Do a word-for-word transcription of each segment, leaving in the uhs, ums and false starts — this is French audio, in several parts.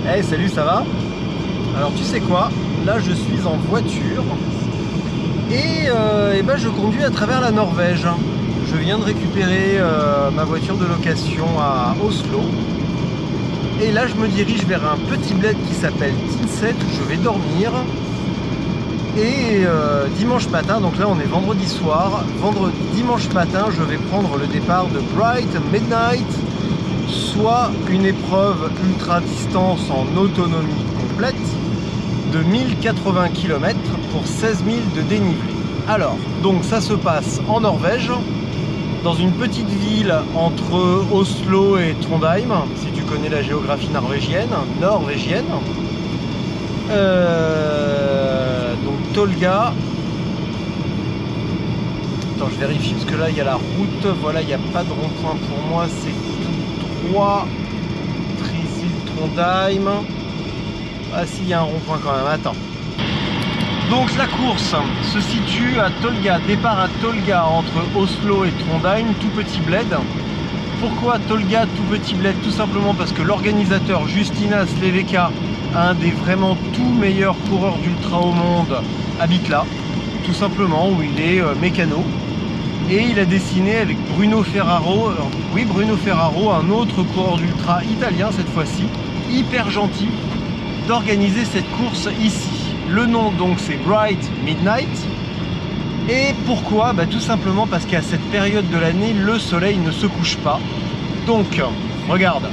Hey, salut, ça va? Alors tu sais quoi? Là je suis en voiture et, euh, et ben, je conduis à travers la Norvège. Je viens de récupérer euh, ma voiture de location à Oslo. Et là je me dirige vers un petit bled qui s'appelle Tynset où je vais dormir. Et euh, dimanche matin, donc là on est vendredi soir, vendredi, dimanche matin je vais prendre le départ de Bright Midnight, soit une épreuve ultra distance en autonomie complète de mille quatre-vingts kilomètres pour seize mille de dénivelé. Alors, donc ça se passe en Norvège, dans une petite ville entre Oslo et Trondheim, si tu connais la géographie norvégienne. norvégienne. Euh, donc Tolga. Attends, je vérifie parce que là il y a la route. Voilà, il n'y a pas de rond-point pour moi, c'est tout droit. Trysil-Trondheim. Ah si, il y a un rond-point quand même, attends. Donc la course se situe à Tolga, départ à Tolga entre Oslo et Trondheim, tout petit bled. Pourquoi Tolga, tout petit bled? Tout simplement parce que l'organisateur Justinas Leveka, un des vraiment tout meilleurs coureurs d'ultra au monde, habite là, tout simplement, où il est euh, mécano. Et il a dessiné avec Bruno Ferraro, euh, oui Bruno Ferraro, un autre coureur d'ultra italien cette fois-ci, hyper gentil, d'organiser cette course ici. Le nom donc c'est Bright Midnight. Et pourquoi? Bah, tout simplement parce qu'à cette période de l'année, le soleil ne se couche pas. Donc, regarde.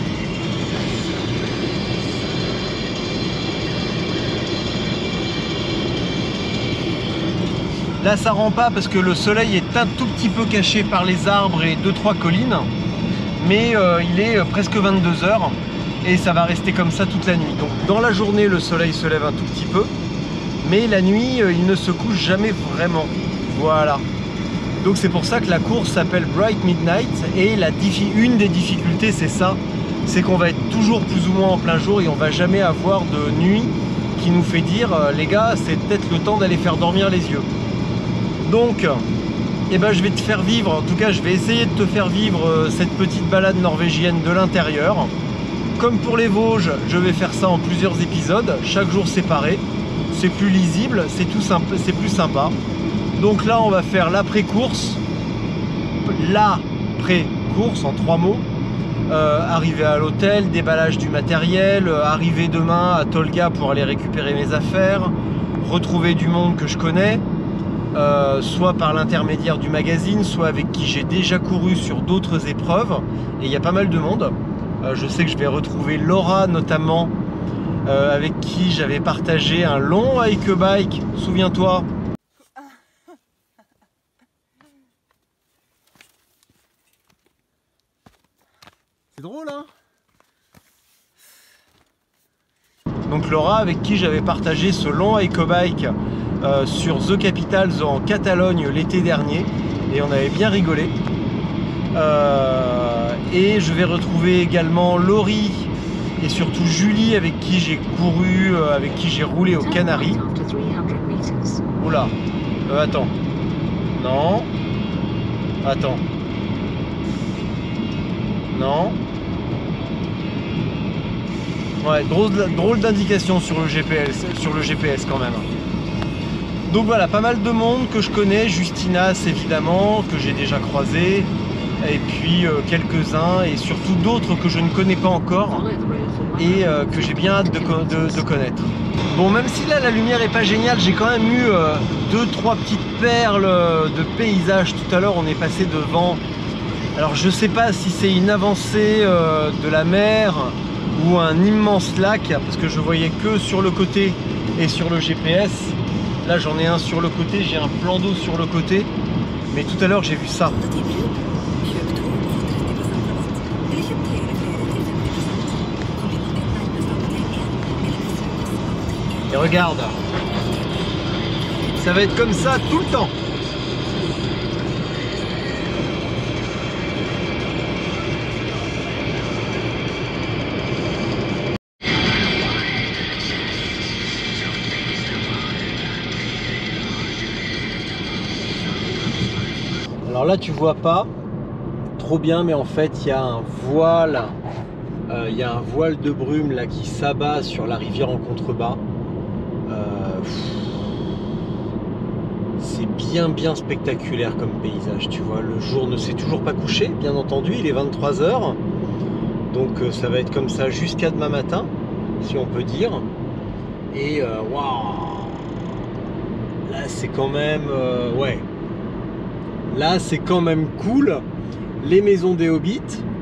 Là ça rend pas parce que le soleil est un tout petit peu caché par les arbres et deux trois collines. Mais euh, il est presque vingt-deux heures. Et ça va rester comme ça toute la nuit. Donc dans la journée le soleil se lève un tout petit peu, mais la nuit il ne se couche jamais vraiment. Voilà. Donc c'est pour ça que la course s'appelle Bright Midnight. Et la une des difficultés c'est ça, c'est qu'on va être toujours plus ou moins en plein jour et on va jamais avoir de nuit qui nous fait dire les gars c'est peut-être le temps d'aller faire dormir les yeux. Donc eh ben, je vais te faire vivre, en tout cas je vais essayer de te faire vivre cette petite balade norvégienne de l'intérieur. Comme pour les Vosges, je vais faire ça en plusieurs épisodes, chaque jour séparé. C'est plus lisible, c'est tout simple, c'est plus sympa. Donc là, on va faire l'après-course. L'après-course en trois mots. Euh, arriver à l'hôtel, déballage du matériel, euh, arriver demain à Tolga pour aller récupérer mes affaires, retrouver du monde que je connais, euh, soit par l'intermédiaire du magazine, soit avec qui j'ai déjà couru sur d'autres épreuves. Et il y a pas mal de monde. Je sais que je vais retrouver Laura notamment, euh, avec qui j'avais partagé un long hike bike, souviens-toi. C'est drôle hein. Donc Laura avec qui j'avais partagé ce long hike bike euh, sur The Capitals en Catalogne l'été dernier, et on avait bien rigolé. Euh, et je vais retrouver également Laurie et surtout Julie avec qui j'ai couru, euh, avec qui j'ai roulé aux Canaries. Oula, euh, attends, non, attends, non, ouais, drôle, drôle d'indication sur le G P S, sur le G P S quand même. Donc voilà, pas mal de monde que je connais, Justinas évidemment, que j'ai déjà croisé. Et puis euh, quelques-uns et surtout d'autres que je ne connais pas encore et euh, que j'ai bien hâte de, de, de connaître. Bon, même si là la lumière est pas géniale, j'ai quand même eu euh, deux trois petites perles de paysages. Tout à l'heure on est passé devant, alors je sais pas si c'est une avancée euh, de la mer ou un immense lac, parce que je voyais que sur le côté et sur le G P S. Là j'en ai un sur le côté, j'ai un plan d'eau sur le côté, mais tout à l'heure j'ai vu ça. Et regarde, ça va être comme ça tout le temps. Alors là tu vois pas trop bien, mais en fait il y a un voile Il euh, y a un voile de brume là qui s'abat sur la rivière en contrebas. Euh, c'est bien bien spectaculaire comme paysage, tu vois. Le jour ne s'est toujours pas couché, bien entendu, il est vingt-trois heures. Donc euh, ça va être comme ça jusqu'à demain matin, si on peut dire. Et waouh wow, là c'est quand même... Euh, ouais. Là c'est quand même cool. Les maisons des hobbits.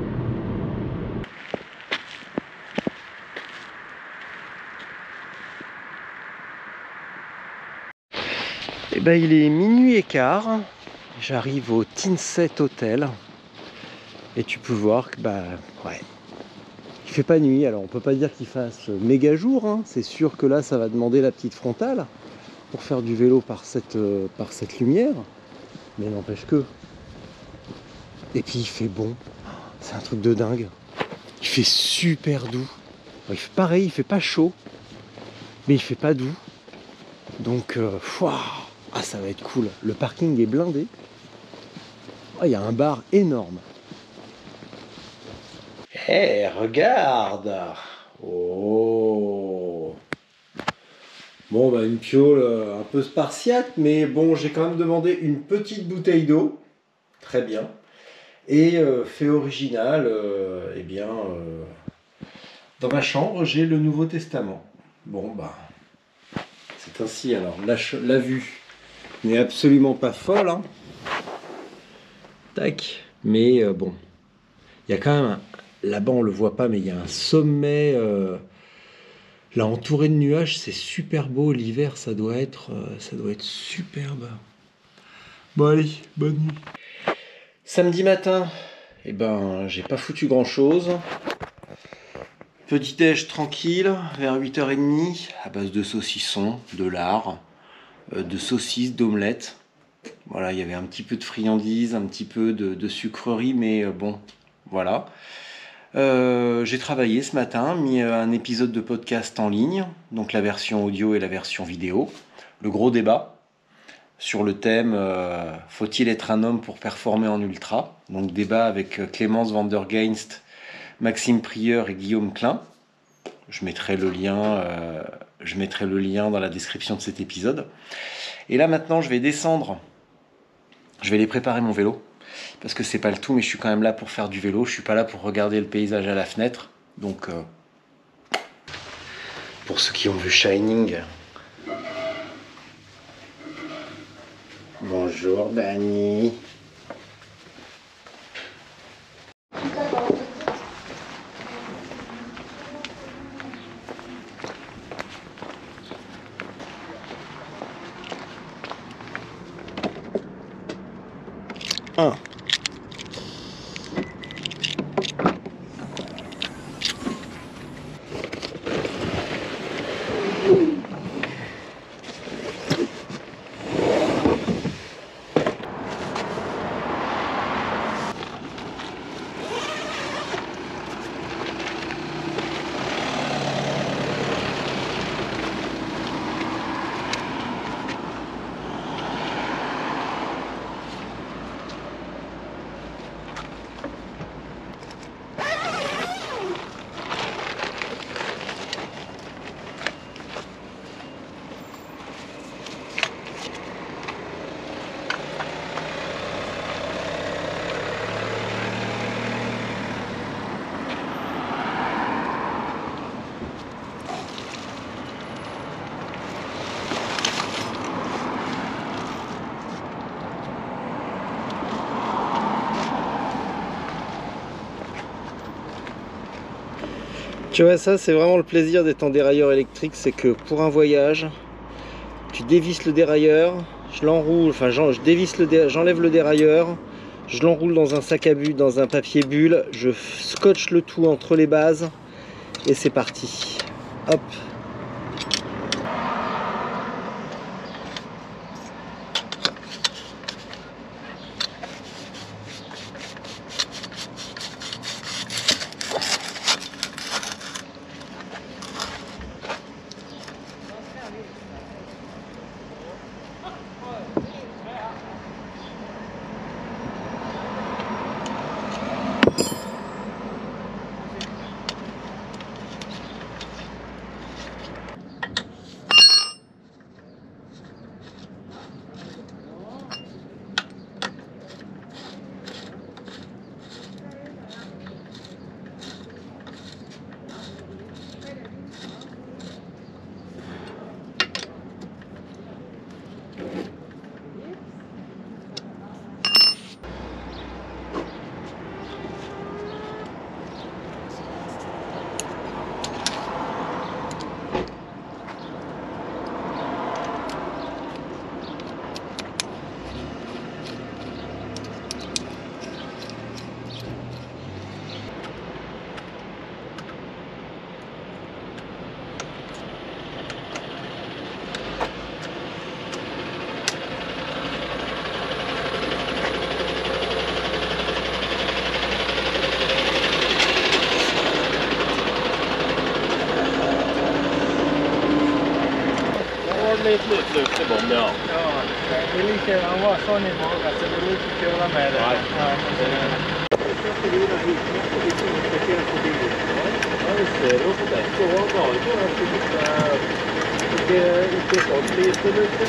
Et ben il est minuit et quart. J'arrive au Tinset Hotel. Et tu peux voir que bah ouais. Il fait pas nuit, alors on peut pas dire qu'il fasse méga jour, hein. C'est sûr que là ça va demander la petite frontale pour faire du vélo par cette, euh, par cette lumière, mais n'empêche que. Et puis il fait bon, c'est un truc de dingue. Il fait super doux. Il fait pareil, il fait pas chaud, mais il fait pas doux. Donc euh, ah, ça va être cool. Le parking est blindé. Oh, il y a un bar énorme. Hé, hey, regarde! Oh! Bon, bah une piole un peu spartiate, mais bon, j'ai quand même demandé une petite bouteille d'eau. Très bien. Et euh, fait original, euh, eh bien, euh, dans ma chambre, j'ai le Nouveau Testament. Bon, bah, c'est ainsi alors. La, la vue n'est absolument pas folle, hein. Tac. Mais euh, bon, il y a quand même un... Là-bas, on le voit pas, mais il y a un sommet euh, là entouré de nuages. C'est super beau. L'hiver, ça doit être, euh, ça doit être superbe. Bon allez, bonne nuit. Samedi matin, eh ben, j'ai pas foutu grand-chose. Petit déj tranquille, vers huit heures trente, à base de saucisson, de lard, euh, de saucisses, d'omelettes. Voilà, il y avait un petit peu de friandises, un petit peu de, de sucreries, mais euh, bon, voilà. Euh, j'ai travaillé ce matin, mis un épisode de podcast en ligne, donc la version audio et la version vidéo. Le gros débat sur le thème euh, « Faut-il être un homme pour performer en ultra ?» Donc débat avec Clémence Van der Geinst, Maxime Prieur et Guillaume Klein. Je mettrai le lien, euh, je mettrai le lien dans la description de cet épisode. Et là maintenant, je vais descendre. Je vais aller préparer mon vélo. Parce que c'est pas le tout, mais je suis quand même là pour faire du vélo. Je suis pas là pour regarder le paysage à la fenêtre. Donc, euh, pour ceux qui ont vu Shining. Bonjour Dani. Un. Tu vois, ça c'est vraiment le plaisir d'être en dérailleur électrique, c'est que pour un voyage, tu dévisses le dérailleur, je l'enroule, enfin je dévisse le dé, j'enlève le dérailleur, je l'enroule dans un sac à bulles, dans un papier bulle, je scotche le tout entre les bases et c'est parti. Hop. ett luftluft i bomben, ja. Ja, det är lika, han var sån i magen så det är lite kul med det. Nej. Ja, jag köpte vidare hit, och vi tog speciellt på bilen. Ja, det ser du på det. Så var det ju att det inte inte sånt lite lite.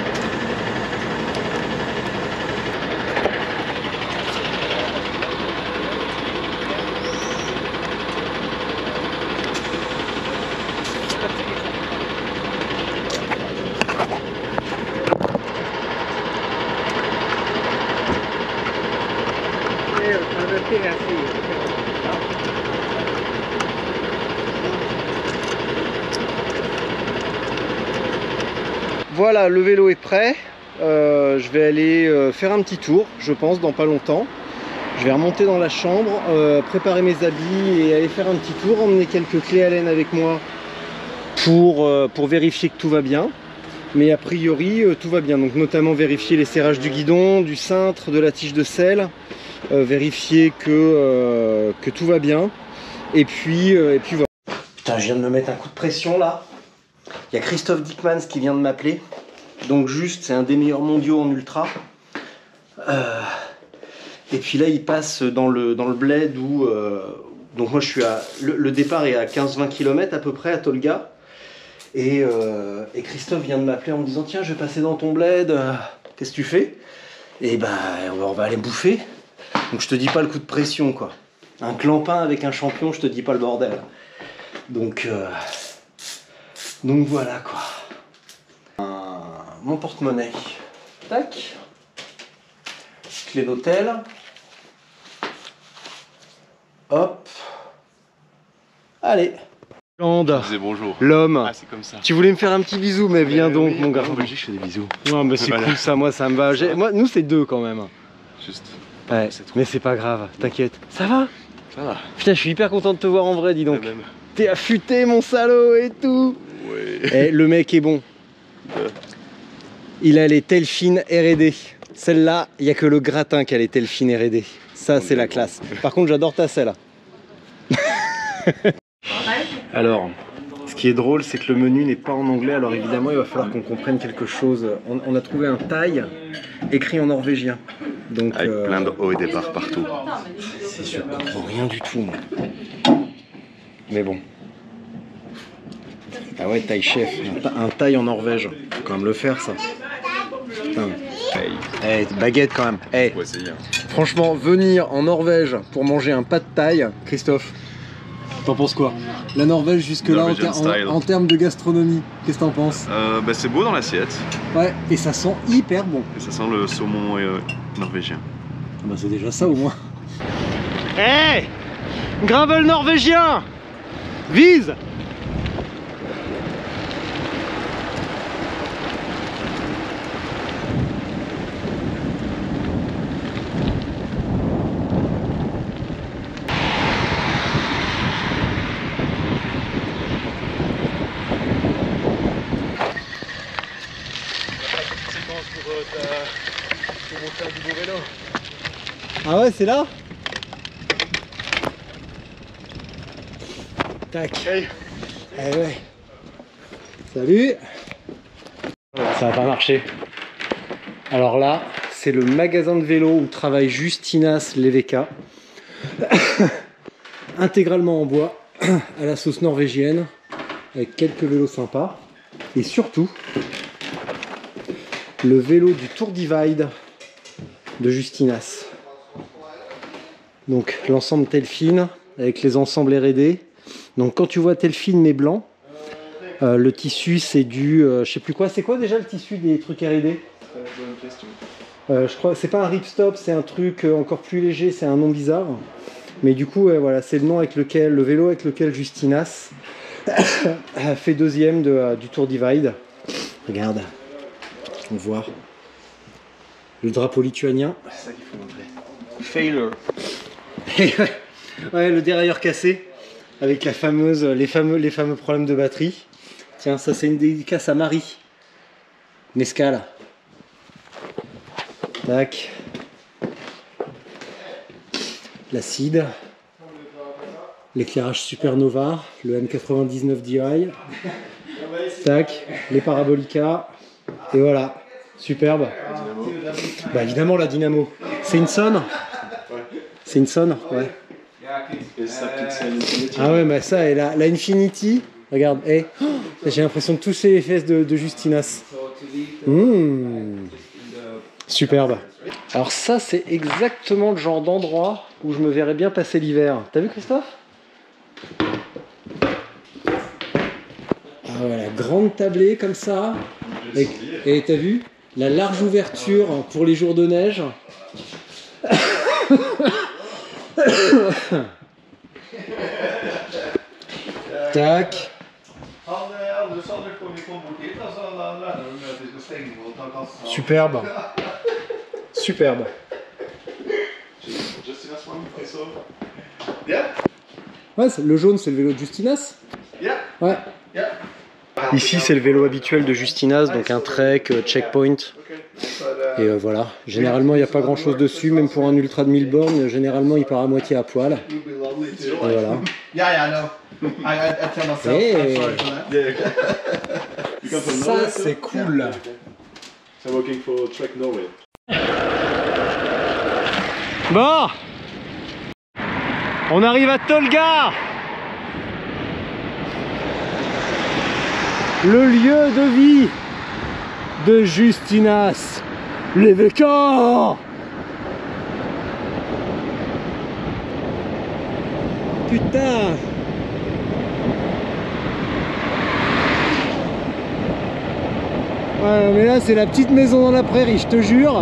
Voilà, le vélo est prêt. Euh, je vais aller euh, faire un petit tour, je pense, dans pas longtemps. Je vais remonter dans la chambre, euh, préparer mes habits et aller faire un petit tour, emmener quelques clés à laine avec moi pour, euh, pour vérifier que tout va bien. Mais a priori, euh, tout va bien. Donc notamment vérifier les serrages du guidon, du cintre, de la tige de selle, euh, vérifier que, euh, que tout va bien. Et puis, euh, et puis voilà. Putain, je viens de me mettre un coup de pression là. Il y a Christophe Dickmans qui vient de m'appeler. Donc juste, c'est un des meilleurs mondiaux en ultra. Euh, et puis là, il passe dans le, dans le bled où... Euh, donc moi, je suis à... Le, le départ est à quinze vingt kilomètres à peu près, à Tolga. Et, euh, et Christophe vient de m'appeler en me disant « Tiens, je vais passer dans ton bled. Euh, Qu'est-ce que tu fais ?» Et ben, on va, on va aller bouffer. Donc je te dis pas le coup de pression, quoi. Un clampin avec un champion, je te dis pas le bordel. Donc... Euh, Donc voilà quoi. Un, mon porte-monnaie. Tac. Clé d'hôtel. Hop. Allez. Landa. Bonjour. L'homme. Ah, c'est comme ça. Tu voulais me faire un petit bisou, mais viens Euh, donc oui, mon gars. En Belgique, je fais des bisous. Non mais c'est Voilà. cool ça, moi ça me va. J'ai- Moi, nous c'est deux quand même. Juste. Ouais, C'est trop. mais c'est pas grave, t'inquiète. Ça va? Ça va. Putain, je suis hyper content de te voir en vrai, dis donc. Même. T'es affûté mon salaud et tout. Ouais. Eh, le mec est bon. Euh. Il a les Telfin R et D. Celle-là, il n'y a que le gratin qui a les Telfin R et D. Ça, c'est la classe. Par contre, j'adore ta selle. Alors, ce qui est drôle, c'est que le menu n'est pas en anglais. Alors évidemment, il va falloir qu'on comprenne quelque chose. On, on a trouvé un thaï écrit en norvégien. Donc, Avec euh, plein de hauts et départs partout. c'est sûr, je comprends rien du tout. Moi. Mais bon. Ah ouais, thaï chef. Un tha- Un thaï en Norvège. Faut quand même le faire, ça. Putain. Hey. Eh, baguette quand même. Eh, Faut essayer. franchement, venir en Norvège pour manger un pas de thaï, Christophe, t'en penses quoi? La Norvège jusque-là en, Norwegian ter- style. en- en termes de gastronomie, qu'est-ce que t'en penses? Euh, bah, c'est beau dans l'assiette. Ouais, et ça sent hyper bon. Et ça sent le saumon euh, norvégien. Bah c'est déjà ça au moins. Eh, gravel norvégien, vise. Ah ouais, c'est là? Tac. Hey. Eh ouais. Salut. Ça va pas marcher. Alors là, c'est le magasin de vélo où travaille Justinas Leveka. Intégralement en bois, à la sauce norvégienne, avec quelques vélos sympas. Et surtout, le vélo du Tour Divide de Justinas. Donc l'ensemble Telfin avec les ensembles R et D. Donc quand tu vois Telfin mais blanc, euh, le tissu c'est du, euh, je sais plus quoi, c'est quoi déjà le tissu des trucs R et D? euh, Je crois, c'est pas un ripstop, c'est un truc euh, encore plus léger, c'est un nom bizarre. Mais du coup, ouais, voilà, c'est le nom avec lequel, le vélo avec lequel Justinas fait deuxième de, euh, du Tour Divide. Regarde, on voit le drapeau lituanien. C'est ça qu'il faut montrer. Failure. Ouais, le dérailleur cassé avec la fameuse, les, fameux, les fameux problèmes de batterie. Tiens, ça c'est une dédicace à Marie Mescal. Tac. L'acide. l'éclairage Supernova, le M quatre-vingt-dix-neuf D I. Tac, les parabolicas. Et voilà, superbe. Bah évidemment la dynamo. C'est une sonne. C'est une sonne, ouais. Ah ouais, mais ça, et la, la Infinity, regarde, hey, oh, j'ai l'impression de toucher les fesses de, de Justinas. Mmh. Superbe. Alors ça, c'est exactement le genre d'endroit où je me verrais bien passer l'hiver. T'as vu, Christophe? Ah ouais, la grande tablée comme ça. Et et t'as vu? La large ouverture pour les jours de neige. Tac. Superbe. Superbe. Ouais, le jaune c'est le vélo de Justinas. Ouais. Ici c'est le vélo habituel de Justinas, donc un trek, checkpoint. Et euh, voilà, généralement il n'y a pas grand chose dessus, même pour un ultra de mille bornes, généralement il part à moitié à poil. Et voilà. Hey. Ça c'est cool. Bon, on arrive à Tolga, le lieu de vie de Justinas, les Vécans. Putain. Ouais, mais là c'est la petite maison dans la prairie, je te jure.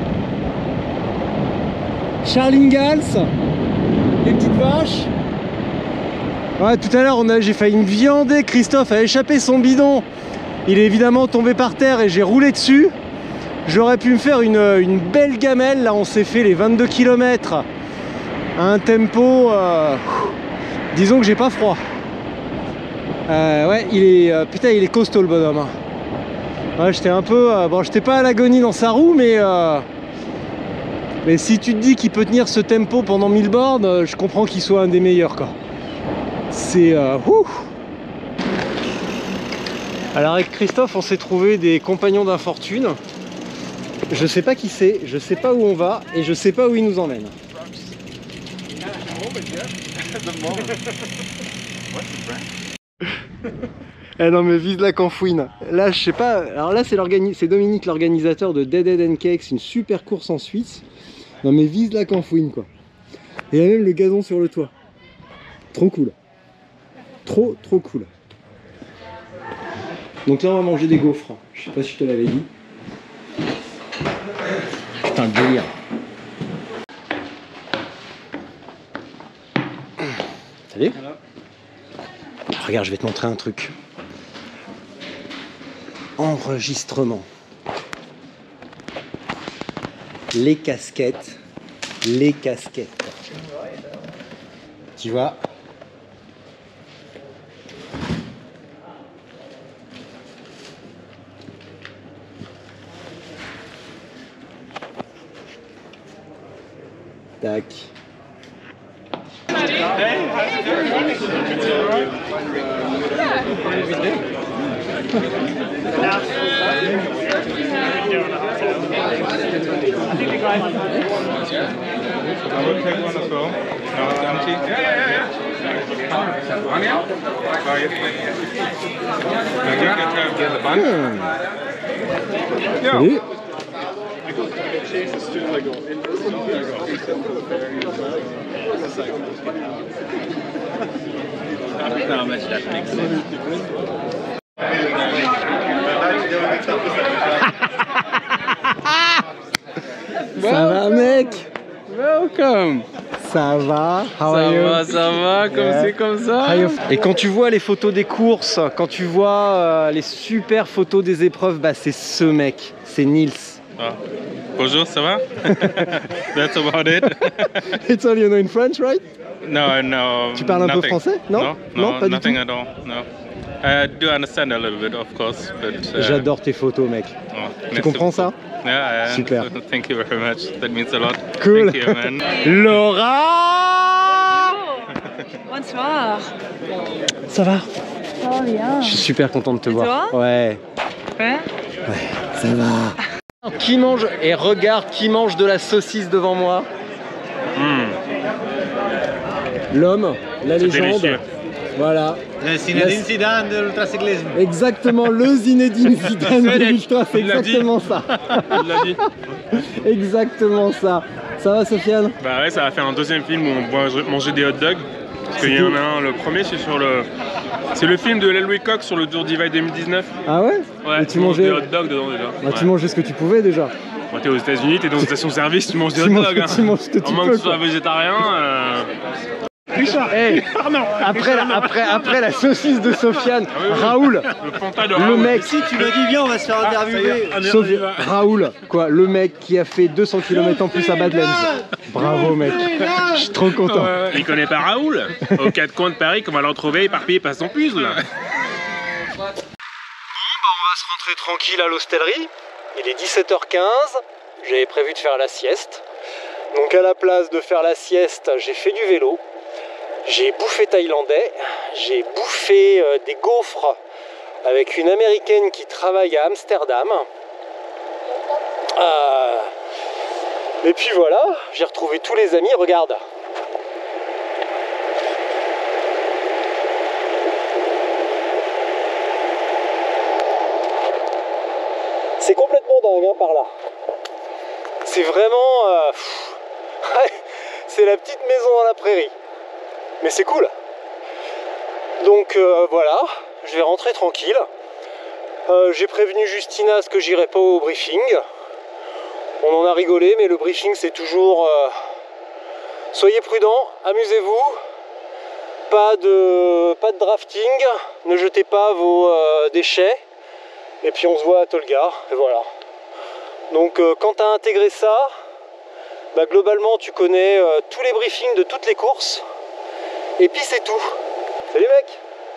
Charles Ingalls, les petites vaches. Ouais, tout à l'heure j'ai failli me viander, Christophe a échappé son bidon. Il est évidemment tombé par terre et j'ai roulé dessus. J'aurais pu me faire une, une belle gamelle. Là on s'est fait les vingt-deux kilomètres à un tempo, euh, disons que j'ai pas froid. Euh, ouais, il est, euh, putain il est costaud le bonhomme, hein. Ouais, j'étais un peu, euh, bon j'étais pas à l'agonie dans sa roue, mais euh, mais si tu te dis qu'il peut tenir ce tempo pendant mille bornes, euh, je comprends qu'il soit un des meilleurs quoi. C'est euh, ouh. Alors avec Christophe on s'est trouvé des compagnons d'infortune. Je sais pas qui c'est, je sais pas où on va et je sais pas où ils nous emmènent. Eh non mais vise la canfouine. Là je sais pas, alors là c'est c'est Dominique l'organisateur de Dead Head and Cakes, une super course en Suisse. Non mais vise la canfouine quoi. Et il y a même le gazon sur le toit. Trop cool. Trop trop cool. Donc là on va manger des gaufres. Je sais pas si je te l'avais dit. Putain le délire. Salut. Regarde, je vais te montrer un truc. Enregistrement. Les casquettes. Les casquettes. Tu vois? Tac. Salut. Ça va mec? Welcome. Ça va? How Ça are you? va, ça va, comme Yeah. c'est comme ça. Et quand tu vois les photos des courses, quand tu vois euh, les super photos des épreuves, bah c'est ce mec, c'est Nils. Ah. Bonjour, ça va? That's about it. It's all you know in French, right? No, no. Tu parles un nothing. peu français? Non? No, Non, no, pas du nothing tout. at all. No. I do understand a little bit, of course, but. Uh, J'adore tes photos, mec. oh, Tu merci comprends beaucoup. ça? Yeah, I Super. understand. Thank you very much. That means a lot. Cool. Thank you, man. Laura! Bonsoir. Ça va? Ça va bien. Je suis super content de te Et voir. toi? Ouais. Ouais. Ouais, ça va. Qui mange, et regarde qui mange de la saucisse devant moi. Mmh. L'homme, la légende. Délicieux. Voilà. Le Zinedine Zidane de l'ultracyclisme. Exactement, le Zinedine Zidane de l'ultra, c'est Il l'a dit. exactement ça. Il l'a dit. Exactement ça. Ça va, Sofiane? Bah ouais, ça va faire un deuxième film où on va manger des hot dogs. Parce qu'il y en a un, le premier c'est sur le... C'est le film de Louis Coq sur le Tour Divide deux mille dix-neuf. Ah ouais? Ouais, Et tu mangeais des hot dogs dedans déjà. Bah, Ouais. tu mangeais ce que tu pouvais déjà. Quand t'es aux États-Unis, t'es dans une station-service, tu manges des Tu hot manges- dogs. tu manges ce que tu À moins peux, que tu sois quoi. végétarien. Euh... Richard. Hey, Pardon. après, la, après, après la saucisse de Sofiane, oui, oui. Raoul, Le Fanta de le Raoul. mec, Si tu me dis bien, on va se faire interviewer. Sofi- Raoul, quoi, le mec qui a fait deux cents kilomètres en plus à Badlands. Bravo mec, je suis trop content. Ouais. Il connaît pas Raoul. Aux quatre coins de Paris qu'on va le retrouver éparpillé par son puzzle. On va se rentrer tranquille à l'hostellerie. Il est dix-sept heures quinze. J'avais prévu de faire la sieste. Donc à la place de faire la sieste, j'ai fait du vélo. J'ai bouffé thaïlandais. J'ai bouffé euh, des gaufres avec une américaine qui travaille à Amsterdam. Euh, Et puis voilà, j'ai retrouvé tous les amis. Regarde. C'est complètement dingue hein, par là. C'est vraiment... Euh, c'est la petite maison dans la prairie. Mais c'est cool. Donc euh, voilà, je vais rentrer tranquille. Euh, J'ai prévenu Justina ce que j'irai pas au briefing. On en a rigolé, mais le briefing c'est toujours... Euh, soyez prudents, amusez-vous. Pas de, pas de drafting, ne jetez pas vos euh, déchets. Et puis on se voit à Tolga, et voilà. Donc euh, quand tu as intégré ça, bah, globalement tu connais euh, tous les briefings de toutes les courses. Et puis c'est tout. Salut mec.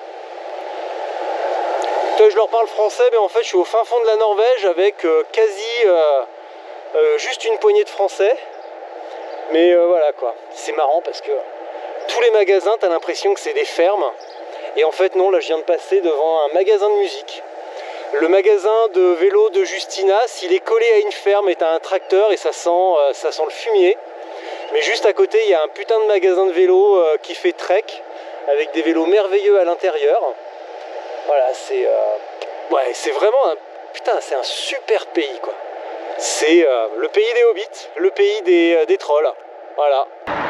Toi je leur parle français, mais en fait je suis au fin fond de la Norvège avec euh, quasi euh, euh, juste une poignée de français. Mais euh, voilà quoi, c'est marrant parce que tous les magasins, tu as l'impression que c'est des fermes. Et en fait non, là je viens de passer devant un magasin de musique. Le magasin de vélo de Justina, s'il est collé à une ferme, et t'as un tracteur et ça sent, euh, ça sent le fumier. Mais juste à côté, il y a un putain de magasin de vélo euh, qui fait trek, avec des vélos merveilleux à l'intérieur. Voilà, c'est euh, ouais, c'est vraiment un putain, c'est un super pays quoi. C'est euh, le pays des hobbits, le pays des, euh, des trolls. Voilà.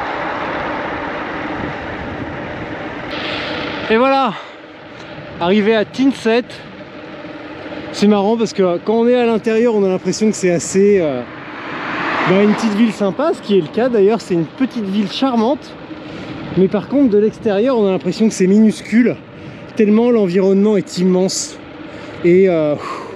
Et voilà, arrivé à Tinset. C'est marrant parce que quand on est à l'intérieur, on a l'impression que c'est assez euh, bah, une petite ville sympa, ce qui est le cas d'ailleurs. C'est une petite ville charmante, mais par contre de l'extérieur, on a l'impression que c'est minuscule, tellement l'environnement est immense. Et euh,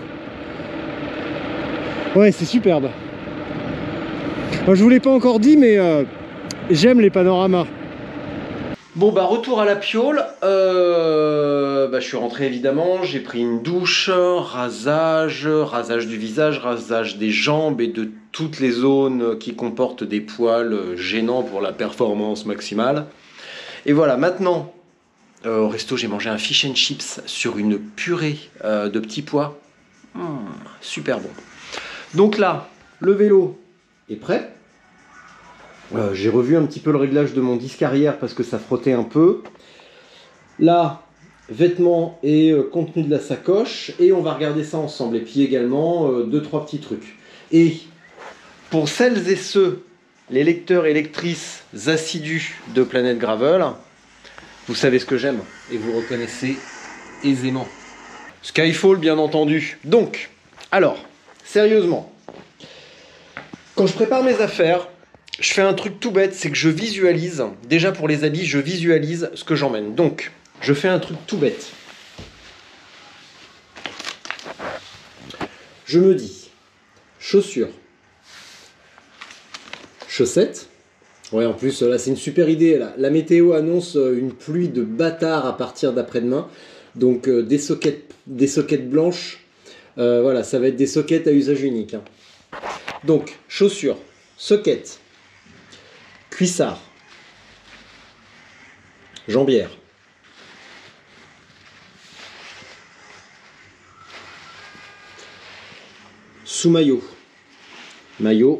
ouais, c'est superbe. Alors, je vous l'ai pas encore dit, mais euh, j'aime les panoramas. Bon bah retour à la Piole, euh, bah, je suis rentré évidemment, j'ai pris une douche, rasage, rasage du visage, rasage des jambes et de toutes les zones qui comportent des poils gênants pour la performance maximale. Et voilà, maintenant euh, au resto j'ai mangé un fish and chips sur une purée euh, de petits pois, mmh, super bon. Donc là, le vélo est prêt. Euh, j'ai revu un petit peu le réglage de mon disque arrière parce que ça frottait un peu. Là, vêtements et euh, contenu de la sacoche. Et on va regarder ça ensemble. Et puis également, euh, deux, trois petits trucs. Et pour celles et ceux, les lecteurs et lectrices assidus de Planète Gravel, vous savez ce que j'aime. Et vous reconnaissez aisément. Skyfall, bien entendu. Donc, alors, sérieusement, quand je prépare mes affaires, je fais un truc tout bête, c'est que je visualise, déjà pour les habits, je visualise ce que j'emmène. Donc, je fais un truc tout bête. Je me dis, chaussures, chaussettes. Ouais, en plus, là, c'est une super idée. Là. La météo annonce une pluie de bâtards à partir d'après-demain. Donc, euh, des soquettes, des soquettes blanches. Euh, voilà, ça va être des soquettes à usage unique. Hein. Donc, chaussures, soquettes, cuissard, Jambière. Sous maillot. Maillot.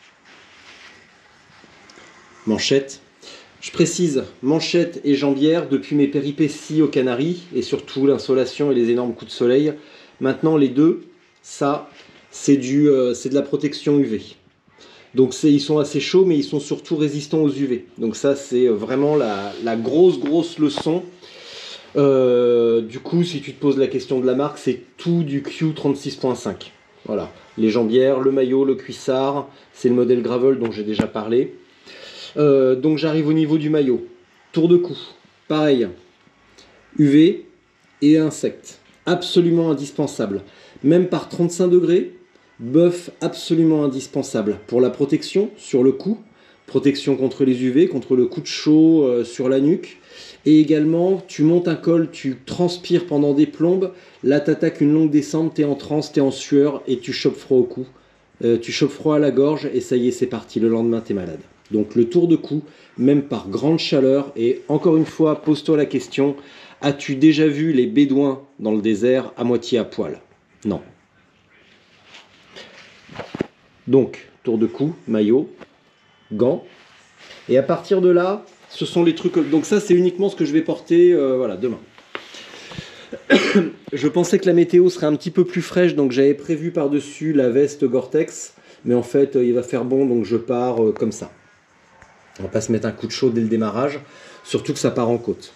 Manchette. Je précise, manchette et jambière depuis mes péripéties aux Canaries et surtout l'insolation et les énormes coups de soleil. Maintenant les deux, ça c'est du, euh, c'est de la protection U V. Donc ils sont assez chauds mais ils sont surtout résistants aux U V. Donc ça c'est vraiment la, la grosse grosse leçon. Euh, du coup si tu te poses la question de la marque, c'est tout du Q trente-six point cinq. Voilà, les jambières, le maillot, le cuissard, c'est le modèle Gravel dont j'ai déjà parlé. Euh, donc j'arrive au niveau du maillot. Tour de cou, pareil, U V et insectes, absolument indispensable. Même par trente-cinq degrés, bœuf absolument indispensable. Pour la protection sur le cou, protection contre les U V, contre le coup de chaud euh, sur la nuque. Et également, tu montes un col, tu transpires pendant des plombes, là t'attaques une longue descente, t'es en transe, t'es en sueur et tu chopes froid au cou. Euh, tu chopes froid à la gorge et ça y est, c'est parti, le lendemain t'es malade. Donc le tour de cou, même par grande chaleur, et encore une fois, pose-toi la question, as-tu déjà vu les bédouins dans le désert à moitié à poil? Non. Donc, tour de cou, maillot, gants, et à partir de là, ce sont les trucs... Donc ça, c'est uniquement ce que je vais porter euh, voilà, demain. Je pensais que la météo serait un petit peu plus fraîche, donc j'avais prévu par-dessus la veste Gore-Tex, mais en fait, euh, il va faire bon, donc je pars euh, comme ça. On va pas se mettre un coup de chaud dès le démarrage, surtout que ça part en côte.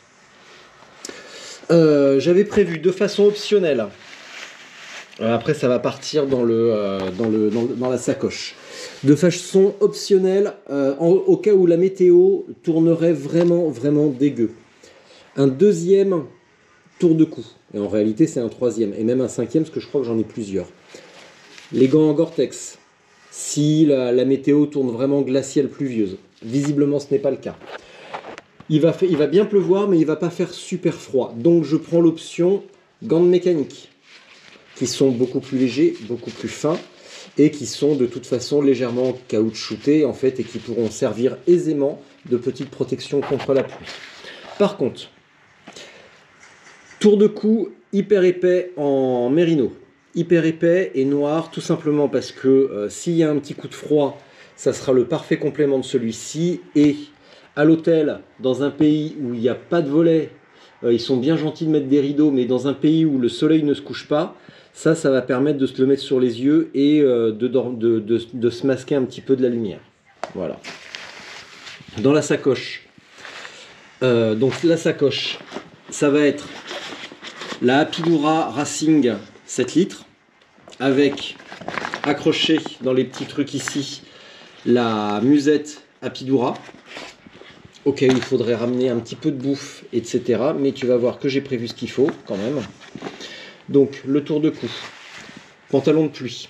Euh, J'avais prévu de façon optionnelle, euh, après ça va partir dans, le, euh, dans, le, dans, dans la sacoche, de façon optionnelle, euh, en, au cas où la météo tournerait vraiment, vraiment dégueu. Un deuxième tour de cou, et en réalité c'est un troisième, et même un cinquième, parce que je crois que j'en ai plusieurs. Les gants en Gore-Tex, si la, la météo tourne vraiment glaciale pluvieuse. Visiblement, ce n'est pas le cas. Il va, il va bien pleuvoir, mais il ne va pas faire super froid. Donc, je prends l'option gants de mécanique, qui sont beaucoup plus légers, beaucoup plus fins, et qui sont de toute façon légèrement caoutchoutés, en fait, et qui pourront servir aisément de petite protection contre la pluie. Par contre, tour de cou hyper épais en mérino. Hyper épais et noir, tout simplement parce que euh, s'il y a un petit coup de froid, ça sera le parfait complément de celui-ci. Et à l'hôtel, dans un pays où il n'y a pas de volets, euh, ils sont bien gentils de mettre des rideaux, mais dans un pays où le soleil ne se couche pas, ça, ça va permettre de se le mettre sur les yeux et euh, de, de, de, de se masquer un petit peu de la lumière. Voilà. Dans la sacoche, euh, donc la sacoche, ça va être la Apidura Racing sept litres, avec accroché dans les petits trucs ici, la musette Apidura, auquel il faudrait ramener un petit peu de bouffe, et cetera. Mais tu vas voir que j'ai prévu ce qu'il faut quand même. Donc le tour de cou, pantalon de pluie,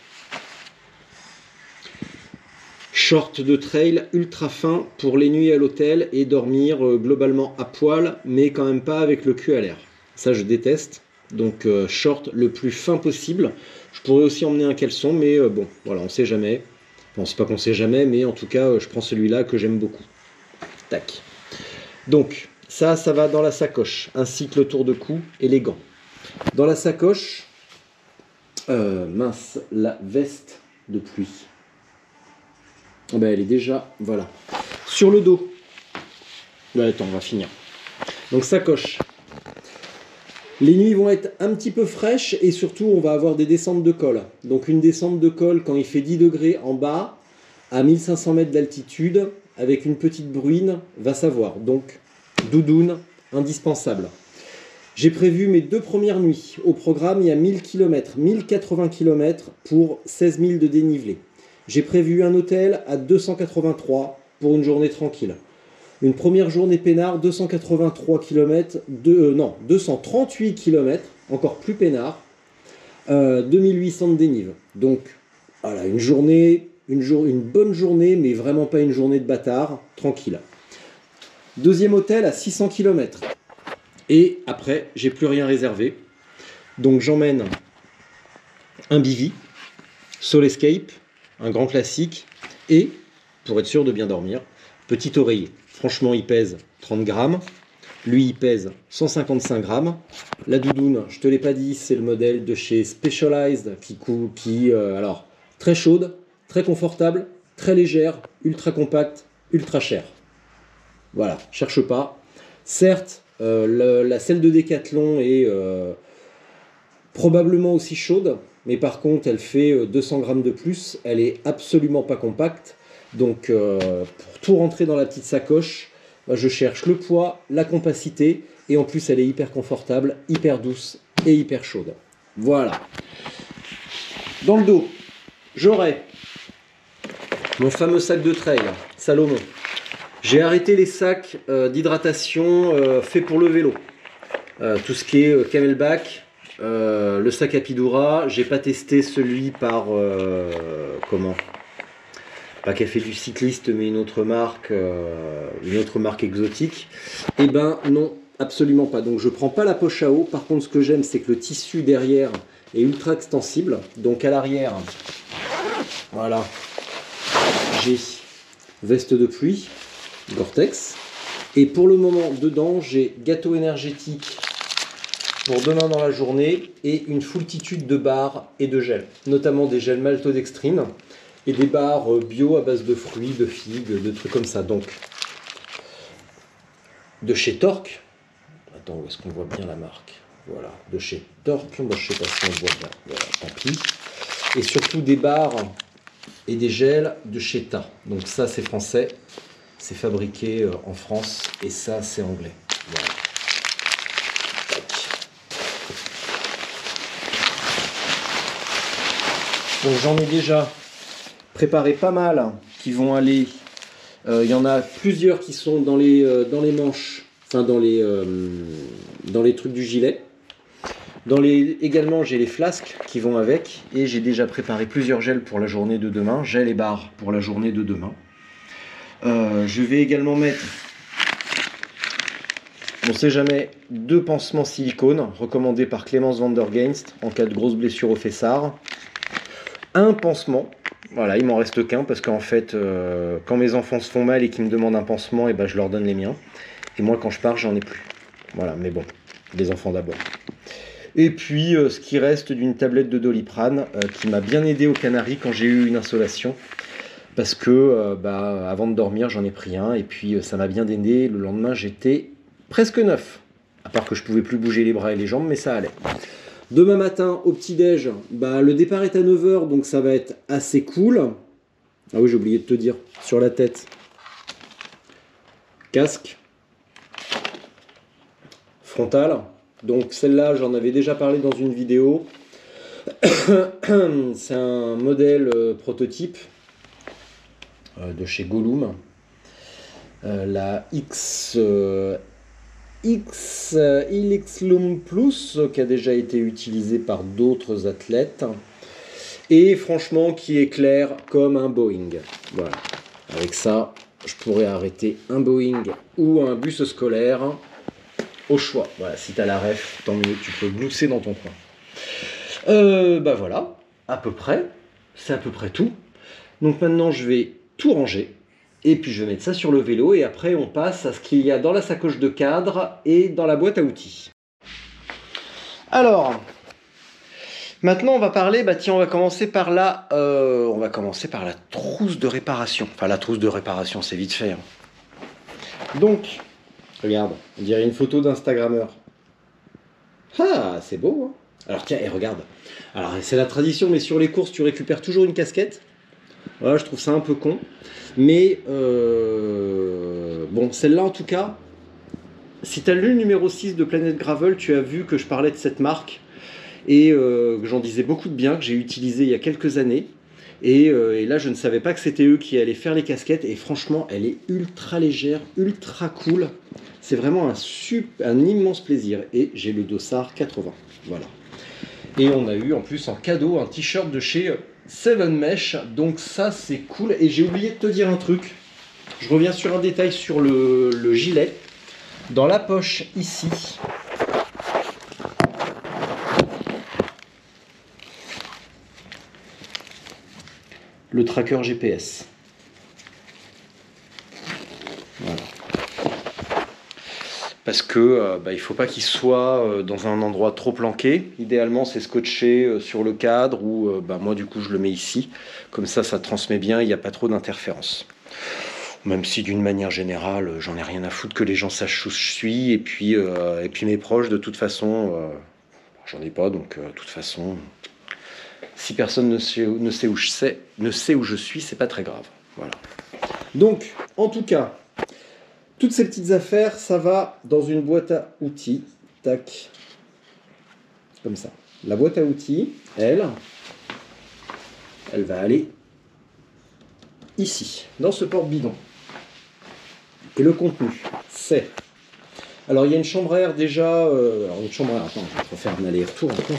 short de trail ultra fin pour les nuits à l'hôtel et dormir euh, globalement à poil, mais quand même pas avec le cul à l'air. Ça je déteste. Donc euh, short le plus fin possible. Je pourrais aussi emmener un caleçon, mais euh, bon, voilà, on sait jamais. Bon, c'est pas qu'on sait jamais, mais en tout cas, euh, je prends celui-là que j'aime beaucoup. Tac. Donc, ça, ça va dans la sacoche, ainsi que le tour de cou et les gants. Dans la sacoche, euh, mince, la veste de pluie. Oh ben, elle est déjà, voilà. Sur le dos. Ben, attends, on va finir. Donc, sacoche. Les nuits vont être un petit peu fraîches et surtout on va avoir des descentes de col. Donc une descente de col quand il fait dix degrés en bas, à mille cinq cents mètres d'altitude, avec une petite bruine, va savoir. Donc doudoune, indispensable. J'ai prévu mes deux premières nuits. Au programme, il y a mille kilomètres, mille quatre-vingts kilomètres pour seize mille de dénivelé. J'ai prévu un hôtel à deux cent quatre-vingt-trois pour une journée tranquille. Une première journée peinard, deux cent quatre-vingt-trois kilomètres, de, euh, non, deux cent trente-huit kilomètres, encore plus peinard, euh, deux mille huit cents de dénive. Donc, voilà, une journée, une, jour, une bonne journée, mais vraiment pas une journée de bâtard, tranquille. Deuxième hôtel à six cents kilomètres. Et après, j'ai plus rien réservé. Donc, j'emmène un bivy, Soul Escape, un grand classique, et, pour être sûr de bien dormir, petit oreiller. Franchement, il pèse trente grammes. Lui, il pèse cent cinquante-cinq grammes. La doudoune, je te l'ai pas dit, c'est le modèle de chez Specialized qui coûte, qui, euh, alors, très chaude, très confortable, très légère, ultra compacte, ultra chère. Voilà, cherche pas. Certes, euh, le, la celle de Decathlon est euh, probablement aussi chaude, mais par contre, elle fait deux cents grammes de plus. Elle est absolument pas compacte. Donc, euh, pour tout rentrer dans la petite sacoche, je cherche le poids, la compacité, et en plus elle est hyper confortable, hyper douce et hyper chaude. Voilà. Dans le dos, j'aurai mon fameux sac de trail, Salomon. J'ai arrêté les sacs euh, d'hydratation euh, faits pour le vélo. Euh, tout ce qui est euh, Camelback, euh, le sac Apidura, j'ai pas testé celui par... Euh, comment Pas Café du cycliste, mais une autre marque, euh, une autre marque exotique. Eh ben non, absolument pas. Donc je prends pas la poche à eau. Par contre, ce que j'aime, c'est que le tissu derrière est ultra extensible. Donc à l'arrière, voilà, j'ai veste de pluie, Gore-Tex. Et pour le moment, dedans, j'ai gâteau énergétique pour demain dans la journée et une foultitude de barres et de gels, notamment des gels maltodextrine et des barres bio à base de fruits, de figues, de trucs comme ça. Donc, de chez Torque, attends, où est-ce qu'on voit bien la marque? Voilà, de chez Torque, moi je sais pas si on voit bien, voilà, tant pis. Et surtout des barres et des gels de chez Ta. Donc ça c'est français, c'est fabriqué en France, et ça c'est anglais. Voilà. Donc j'en ai déjà préparé pas mal qui vont aller. Il euh, y en a plusieurs qui sont dans les, euh, dans les manches, enfin dans les, euh, dans les trucs du gilet. Dans les, également j'ai les flasques qui vont avec, et j'ai déjà préparé plusieurs gels pour la journée de demain, gel et barres pour la journée de demain. Euh, je vais également mettre, on sait jamais, deux pansements silicone recommandés par Clémence Van der Geinst en cas de grosse blessure au fessard. Un pansement, voilà, il m'en reste qu'un parce qu'en fait, euh, quand mes enfants se font mal et qu'ils me demandent un pansement, et ben je leur donne les miens. Et moi, quand je pars, j'en ai plus. Voilà, mais bon, les enfants d'abord. Et puis, euh, ce qui reste d'une tablette de Doliprane euh, qui m'a bien aidé aux Canaries quand j'ai eu une insolation. Parce que, euh, bah, avant de dormir, j'en ai pris un et puis euh, ça m'a bien aidé. Le lendemain, j'étais presque neuf. À part que je pouvais plus bouger les bras et les jambes, mais ça allait. Demain matin, au petit-déj, bah, le départ est à neuf heures, donc ça va être assez cool. Ah oui, j'ai oublié de te dire, sur la tête, casque, frontal. Donc celle-là, j'en avais déjà parlé dans une vidéo. C'est un modèle euh, prototype euh, de chez Gollum. Euh, la X... Euh, X euh, Ilix Lum Plus, qui a déjà été utilisé par d'autres athlètes, et franchement qui est clair comme un Boeing. Voilà. Avec ça, je pourrais arrêter un Boeing ou un bus scolaire au choix. Voilà, si tu as la ref, tant mieux, tu peux glousser dans ton coin. Euh, bah voilà, à peu près, c'est à peu près tout. Donc maintenant, je vais tout ranger. Et puis je vais mettre ça sur le vélo et après on passe à ce qu'il y a dans la sacoche de cadre et dans la boîte à outils. Alors, maintenant on va parler, bah tiens on va commencer par la, euh, on va commencer par la trousse de réparation. Enfin la trousse de réparation c'est vite fait. Hein. Donc, regarde, on dirait une photo d'Instagrammeur. Ah c'est beau. Hein. Alors tiens et regarde. Alors c'est la tradition mais sur les courses tu récupères toujours une casquette. Voilà, je trouve ça un peu con. Mais, euh, bon, celle-là en tout cas, si tu as lu le numéro six de Planète Gravel, tu as vu que je parlais de cette marque et euh, que j'en disais beaucoup de bien, que j'ai utilisé il y a quelques années. Et, euh, et là, je ne savais pas que c'était eux qui allaient faire les casquettes. Et franchement, elle est ultra légère, ultra cool. C'est vraiment un, super, un immense plaisir. Et j'ai le Dossard quatre-vingts. Voilà. Et on a eu en plus en cadeau un t-shirt de chez Seven Mesh, donc ça c'est cool. Et j'ai oublié de te dire un truc, je reviens sur un détail sur le, le gilet. Dans la poche ici, le tracker G P S. Voilà. Parce parce que euh, bah, il ne faut pas qu'il soit euh, dans un endroit trop planqué. Idéalement, c'est scotché euh, sur le cadre ou euh, bah, moi du coup je le mets ici. Comme ça, ça transmet bien, il n'y a pas trop d'interférences. Même si d'une manière générale, j'en ai rien à foutre que les gens sachent où je suis. Et puis, euh, et puis mes proches, de toute façon, euh, j'en ai pas, donc euh, de toute façon, si personne ne sait, ne sait où je sais, ne sait où je suis, c'est pas très grave. Voilà. Donc, en tout cas, toutes ces petites affaires, ça va dans une boîte à outils. Tac. Comme ça. La boîte à outils, elle, elle va aller ici, dans ce porte-bidon. Et le contenu, c'est... Alors, il y a une chambre à air déjà... Euh... Alors, une chambre à air... Attends, je vais refaire un aller-retour encore.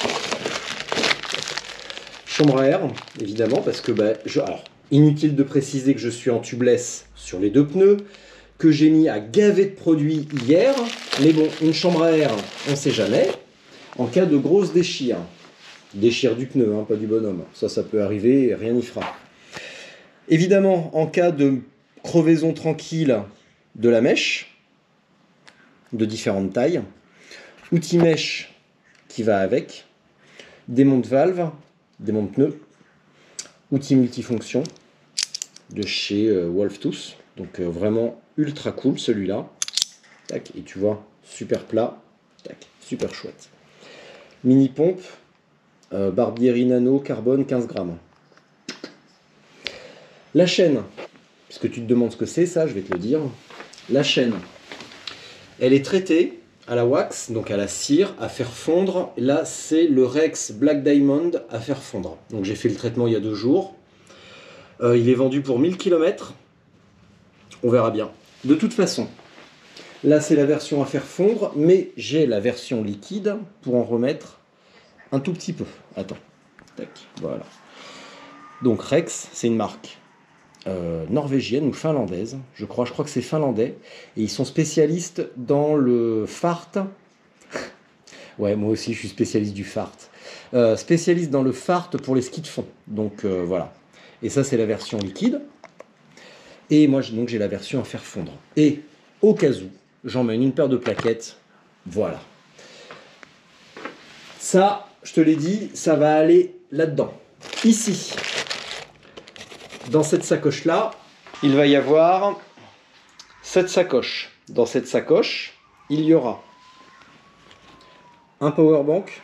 Chambre à air, évidemment, parce que... Bah, je... Alors, inutile de préciser que je suis en tubeless sur les deux pneus, que j'ai mis à gaver de produits hier. Mais bon, une chambre à air, on ne sait jamais. En cas de grosse déchire. Déchire du pneu, hein, pas du bonhomme. Ça, ça peut arriver et rien n'y fera. Évidemment, en cas de crevaison tranquille de la mèche, de différentes tailles, outil mèche qui va avec, démonte-valve, démonte-pneu, outil multifonction de chez euh, Wolftooth, donc euh, vraiment ultra cool celui-là. Tac, et tu vois, super plat, tac, super chouette. Mini pompe, euh, Barbieri Nano, carbone, quinze grammes. La chaîne, puisque tu te demandes ce que c'est, ça, je vais te le dire. La chaîne, elle est traitée à la wax, donc à la cire, à faire fondre. Là, c'est le Rex Black Diamond à faire fondre. Donc j'ai fait le traitement il y a deux jours. Euh, il est vendu pour mille kilomètres. On verra bien. De toute façon, là, c'est la version à faire fondre, mais j'ai la version liquide pour en remettre un tout petit peu. Attends. Tac, voilà. Donc Rex, c'est une marque Euh, norvégienne ou finlandaise, je crois, je crois que c'est finlandais, et ils sont spécialistes dans le fart. Ouais, moi aussi je suis spécialiste du fart. Euh, spécialiste dans le fart pour les skis de fond. Donc euh, voilà. Et ça c'est la version liquide. Et moi donc j'ai la version à faire fondre. Et au cas où, j'emmène une paire de plaquettes. Voilà. Ça, je te l'ai dit, ça va aller là-dedans. Ici. Dans cette sacoche-là, il va y avoir cette sacoche. Dans cette sacoche, il y aura un powerbank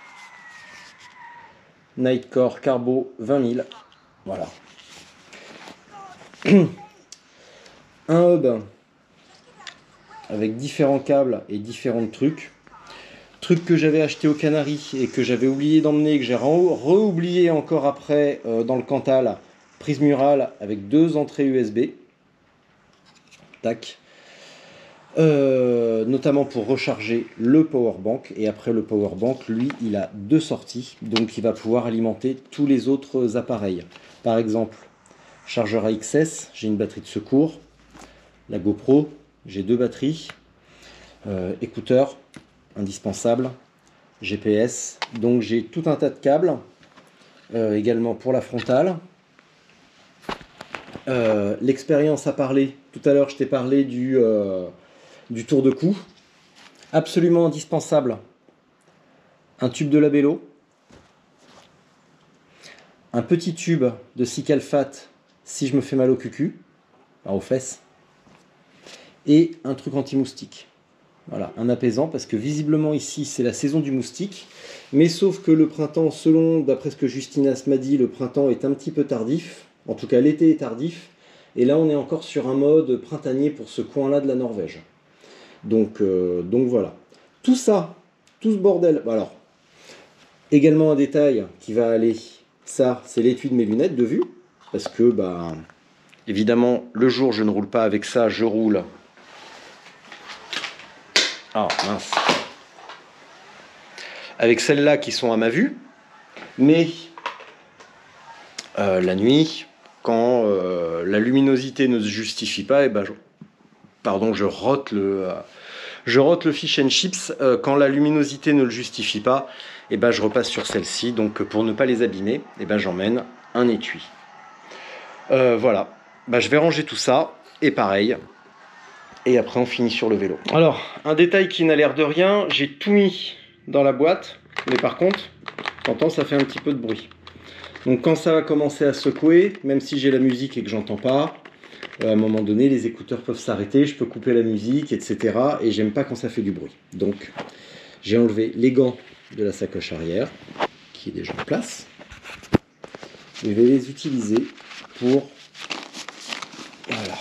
Nightcore Carbo vingt mille. Voilà. Un hub avec différents câbles et différents trucs. Trucs que j'avais acheté aux Canaries et que j'avais oublié d'emmener, que j'ai re-oublié encore après euh, dans le Cantal. Prise murale avec deux entrées U S B. Tac. Euh, notamment pour recharger le powerbank. Et après le powerbank, lui, il a deux sorties. Donc il va pouvoir alimenter tous les autres appareils. Par exemple, chargeur A X S, j'ai une batterie de secours. La GoPro, j'ai deux batteries. Euh, écouteurs, indispensable. G P S. Donc j'ai tout un tas de câbles. Euh, également pour la frontale. Euh, l'expérience à parler. Tout à l'heure, je t'ai parlé du, euh, du tour de cou. Absolument indispensable. Un tube de labello. Un petit tube de Cicalfate si je me fais mal au cucu, enfin aux fesses. Et un truc anti-moustique. Voilà, un apaisant parce que visiblement ici c'est la saison du moustique. Mais sauf que le printemps, selon, d'après ce que Justinas m'a dit, le printemps est un petit peu tardif. En tout cas, l'été est tardif. Et là, on est encore sur un mode printanier pour ce coin-là de la Norvège. Donc, euh, donc voilà. Tout ça, tout ce bordel. Alors, également un détail qui va aller. Ça, c'est l'étui de mes lunettes de vue. Parce que, bah, évidemment, le jour, je ne roule pas avec ça. Je roule. Ah, mince. Avec celles-là qui sont à ma vue. Mais euh, la nuit, quand euh, la luminosité ne se justifie pas, et ben je, pardon, je rote le, euh, je rote le fish and chips. Euh, quand la luminosité ne le justifie pas, et ben je repasse sur celle-ci. Donc pour ne pas les abîmer, et ben j'emmène un étui. Euh, voilà. Ben, je vais ranger tout ça. Et pareil, Et après on finit sur le vélo. Alors, un détail qui n'a l'air de rien, j'ai tout mis dans la boîte, mais par contre, t'entends, ça fait un petit peu de bruit. Donc quand ça va commencer à secouer, même si j'ai la musique et que j'entends pas, euh, à un moment donné, les écouteurs peuvent s'arrêter, je peux couper la musique, et cetera. Et j'aime pas quand ça fait du bruit. Donc, j'ai enlevé les gants de la sacoche arrière, qui est déjà en place. Je vais les utiliser pour... Voilà.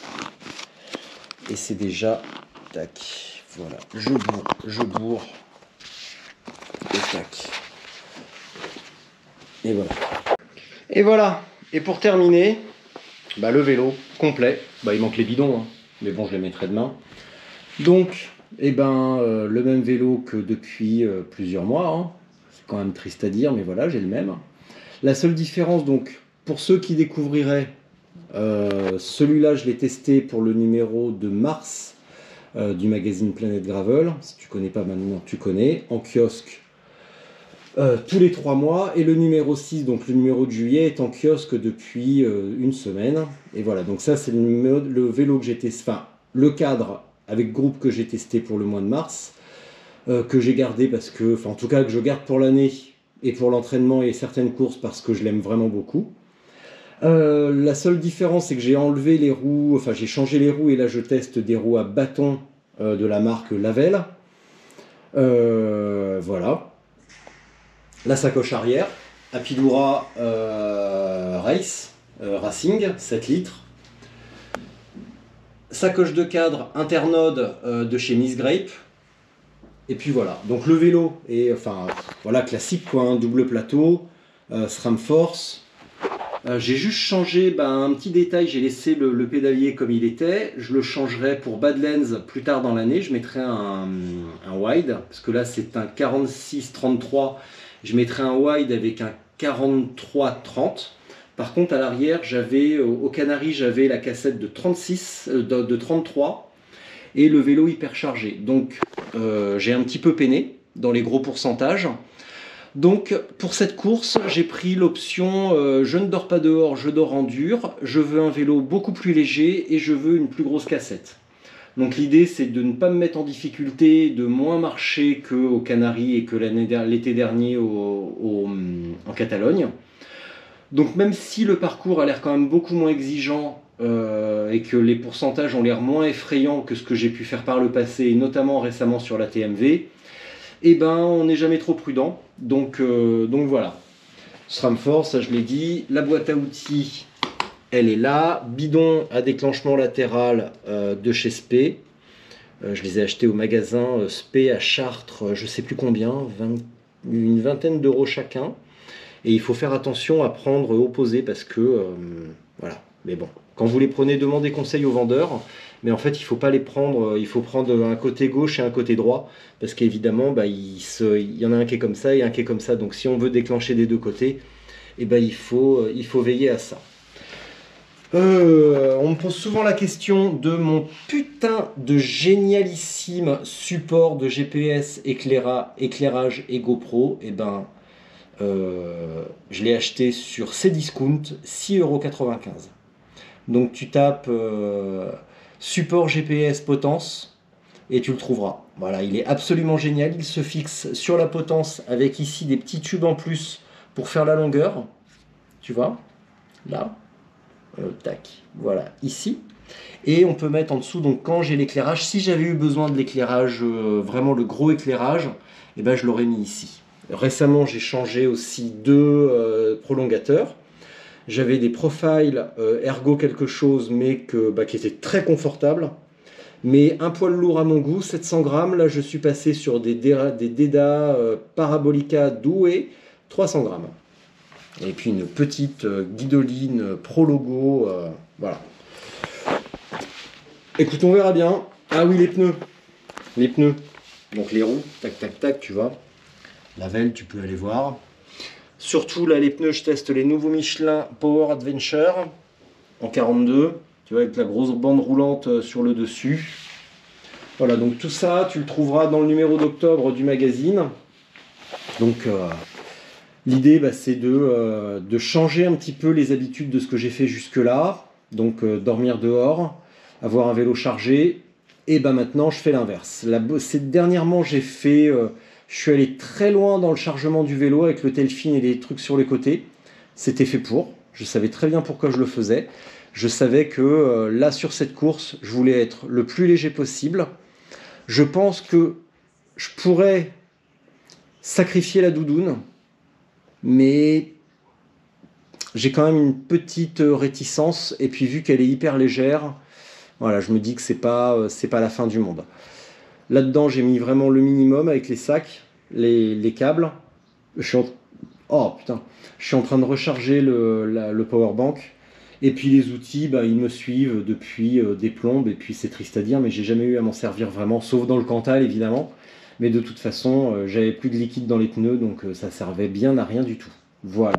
Et c'est déjà... Tac. Voilà. Je bourre, je bourre. Et tac. Et voilà. Et voilà. Et pour terminer, bah, le vélo complet. Bah, il manque les bidons, hein. Mais bon, je les mettrai demain. Donc, eh ben, euh, le même vélo que depuis euh, plusieurs mois. Hein. C'est quand même triste à dire, mais voilà, j'ai le même. La seule différence, donc, pour ceux qui découvriraient, euh, celui-là, je l'ai testé pour le numéro de mars euh, du magazine Planète Gravel. Si tu connais pas maintenant, tu connais. En kiosque. Euh, tous les trois mois, et le numéro six, donc le numéro de juillet, est en kiosque depuis euh, une semaine. Et voilà, donc ça c'est le, numéro, le vélo que j'ai testé, enfin le cadre avec groupe que j'ai testé pour le mois de mars, euh, que j'ai gardé parce que, enfin en tout cas que je garde pour l'année et pour l'entraînement et certaines courses parce que je l'aime vraiment beaucoup. Euh, la seule différence c'est que j'ai enlevé les roues, enfin j'ai changé les roues et là je teste des roues à bâton euh, de la marque Lavelle. Euh, voilà. La sacoche arrière, Apidura euh, Race, euh, Racing, sept litres. Sacoche de cadre Internode euh, de chez Miss Grape. Et puis voilà, donc le vélo est enfin, voilà, classique, quoi, un double plateau, euh, SRAM Force. Euh, j'ai juste changé bah, un petit détail, j'ai laissé le, le pédalier comme il était. Je le changerai pour Badlands plus tard dans l'année, je mettrai un, un wide, parce que là c'est un quarante-six trente-trois. Je mettrai un wide avec un quarante-trois trente. Par contre, à l'arrière, j'avais au Canary, j'avais la cassette de trente-six, euh, de, de trente-trois et le vélo hyper chargé. Donc, euh, j'ai un petit peu peiné dans les gros pourcentages. Donc, pour cette course, j'ai pris l'option euh, je ne dors pas dehors, je dors en dur. Je veux un vélo beaucoup plus léger et je veux une plus grosse cassette. Donc l'idée c'est de ne pas me mettre en difficulté, de moins marcher qu'au Canaries et que l'été dernier au, au, en Catalogne. Donc même si le parcours a l'air quand même beaucoup moins exigeant euh, et que les pourcentages ont l'air moins effrayants que ce que j'ai pu faire par le passé, et notamment récemment sur la T M V, eh ben on n'est jamais trop prudent. Donc, euh, donc voilà. SRAM Force, ça je l'ai dit. La boîte à outils, elle est là, bidon à déclenchement latéral euh, de chez S P. Euh, je les ai achetés au magasin euh, S P à Chartres, euh, je ne sais plus combien, vingt, une vingtaine d'euros chacun. Et il faut faire attention à prendre opposé parce que, euh, voilà, mais bon. Quand vous les prenez, demandez conseil aux vendeurs. Mais en fait, il ne faut pas les prendre, il faut prendre un côté gauche et un côté droit. Parce qu'évidemment, bah, il, se, il y en a un qui est comme ça et un qui est comme ça. Donc si on veut déclencher des deux côtés, eh ben, il, faut, il faut veiller à ça. Euh, on me pose souvent la question de mon putain de génialissime support de G P S, éclaira, éclairage et GoPro. Et ben, euh, je l'ai acheté sur Cdiscount, six euros quatre-vingt-quinze. Donc tu tapes euh, support G P S potence et tu le trouveras. Voilà, il est absolument génial. Il se fixe sur la potence avec ici des petits tubes en plus pour faire la longueur. Tu vois, là. Euh, tac, voilà, ici. Et on peut mettre en dessous, donc quand j'ai l'éclairage, si j'avais eu besoin de l'éclairage, euh, vraiment le gros éclairage, eh ben, je l'aurais mis ici. Récemment, j'ai changé aussi deux euh, prolongateurs. J'avais des profiles euh, ergo quelque chose, mais que, bah, qui étaient très confortables. Mais un poil lourd à mon goût, sept cents grammes. Là, je suis passé sur des, des Deda euh, Parabolica Doué, trois cents grammes. Et puis une petite euh, guidoline euh, Pro Logo, euh, voilà. Écoute, on verra bien. Ah oui, les pneus. Les pneus. Donc les roues, tac, tac, tac, tu vois. La velle, tu peux aller voir. Surtout, là, les pneus, je teste les nouveaux Michelin Power Adventure en quarante-deux. Tu vois, avec la grosse bande roulante sur le dessus. Voilà, donc tout ça, tu le trouveras dans le numéro d'octobre du magazine. Donc... Euh, L'idée, bah, c'est de, euh, de changer un petit peu les habitudes de ce que j'ai fait jusque-là. Donc, euh, dormir dehors, avoir un vélo chargé Et ben maintenant je fais l'inverse. Dernièrement j'ai fait, euh, je suis allé très loin dans le chargement du vélo avec le Telfin et les trucs sur les côtés. C'était fait pour, je savais très bien pourquoi je le faisais. Je savais que euh, là sur cette course, je voulais être le plus léger possible. Je pense que je pourrais sacrifier la doudoune, mais j'ai quand même une petite réticence. Et puis vu qu'elle est hyper légère, voilà, je me dis que c'est pas, euh, c'est pas la fin du monde. Là-dedans, j'ai mis vraiment le minimum avec les sacs, les, les câbles. Je suis en... Oh putain, je suis en train de recharger le, la, le powerbank. Et puis les outils, bah, ils me suivent depuis euh, des plombes. Et puis c'est triste à dire, mais j'ai jamais eu à m'en servir vraiment, sauf dans le Cantal évidemment. Mais de toute façon, euh, j'avais plus de liquide dans les pneus, donc euh, ça servait bien à rien du tout. Voilà.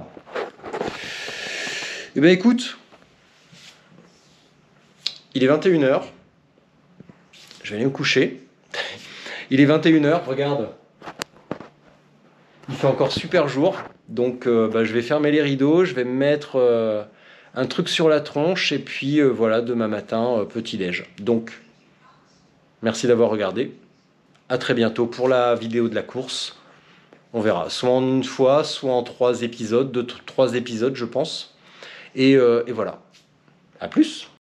Et ben écoute, il est vingt et une heures. Je vais aller me coucher. Il est vingt et une heures, regarde. Il fait encore super jour. Donc euh, bah, je vais fermer les rideaux, je vais me mettre euh, un truc sur la tronche. Et puis euh, voilà, demain matin, euh, petit-déj. Donc, merci d'avoir regardé. À très bientôt pour la vidéo de la course. On verra, soit en une fois, soit en trois épisodes, deux, trois épisodes je pense. Et, euh, et voilà. À plus.